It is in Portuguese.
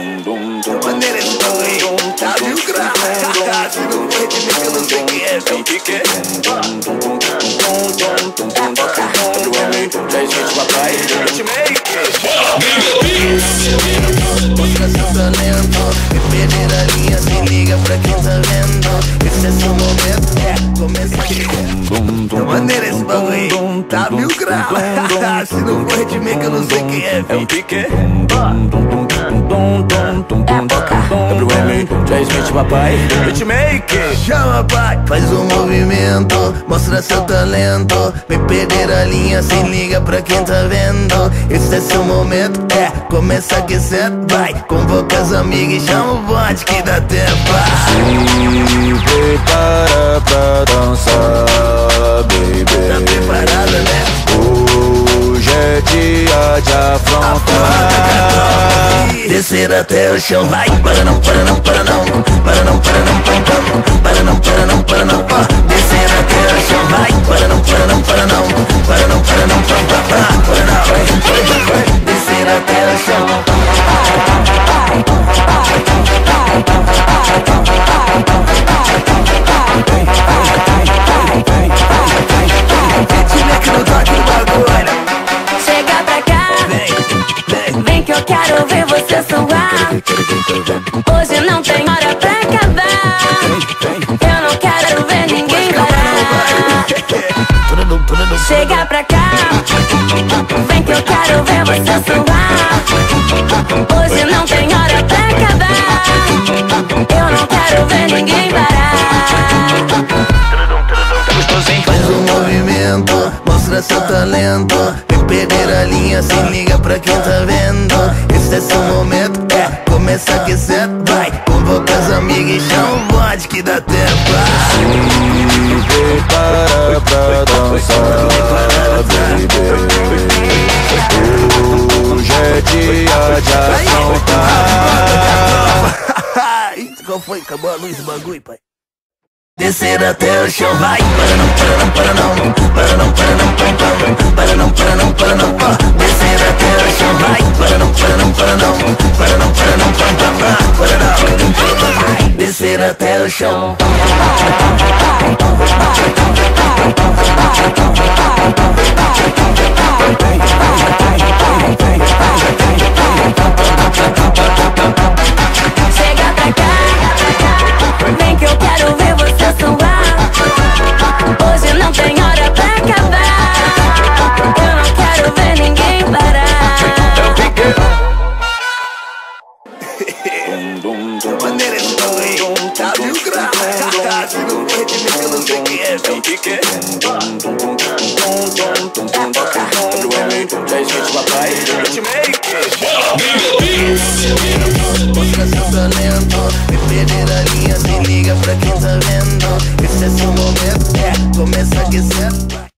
Da maneira esse bagulho tá 1000 graus. Se não for ritmo que eu não sei quem é, então que é? Papai, mostra seu talento, me perder a linha, se liga pra quem tá vendo. Esse é seu momento, começa aqui. Da maneira esse bagulho tá 1000 graus. Se não for ritmo que eu não sei quem é, então que é? WM, Jay Smith, papai, Hitmaker. Chama pai, faz um movimento, mostra seu talento, me perder a linha, se liga pra quem tá vendo. Esse é seu momento, começa a aquecer, vai. Convoca as amigas e chama o bote que dá tempo. se prepara pra dançar, baby. Tá preparada, né? Hoje é dia de afrontar. Descer até o chão, vai. Para não, para não, para não. Para não, para não, para não. Para não, para não, para não. Descer até o chão, vai. Para não, para não, para não. Para não, para não, para não. Para não, descer até o chão. Chega pra cá, vem que eu quero ver você suar. Hoje não tem hora pra acabar. Eu não quero ver ninguém parar. Chega pra cá, vem que eu quero ver você suar. Hoje não tem hora pra acabar. Eu não quero ver ninguém parar. Faz um movimento, mostra seu talento, me perder a linha, se liga pra quem tá vendo. Esse é seu momento, começa a aquecer, vai. Convoca as amigas e chama o bote que dá tempo. Se prepara pra dançar, baby. Hoje é dia de afrontar. Qual foi? Acabou a luz do bagulho, pai. Descer até o chão, vai. Para não, para não, para não. Para não, para não, para não. Para não, para não, para não. Descer até o chão, vai. Para não, para não, para não. Para não, para não, para não. Descer até o chão. Chega pra cá, vem que eu quero ver você suar. Hoje não tem hora pra acabar. Eu não quero ver ninguém parar. Da maneira esse bagulho tá 1000 graus. Se não for ritmo que eu não sei quem é, então que é? WM, Jay Smith, papai, Hitmaker. Mostra seu talento, me perder a linha, se liga pra quem tá vendo. Esse é seu momento, começa a aquecer.